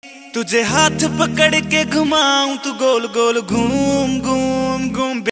तुझे हाथ पकड़ के घुमाऊं तू गोल गोल घूम घूम घूम।